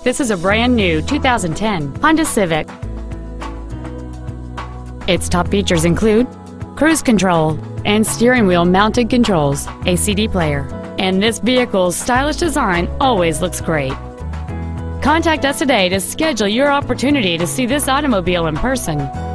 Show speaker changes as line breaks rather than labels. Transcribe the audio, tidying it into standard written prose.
This is a brand new 2010 Honda Civic. Its top features include cruise control and steering wheel mounted controls, a CD player, and this vehicle's stylish design always looks great. Contact us today to schedule your opportunity to see this automobile in person.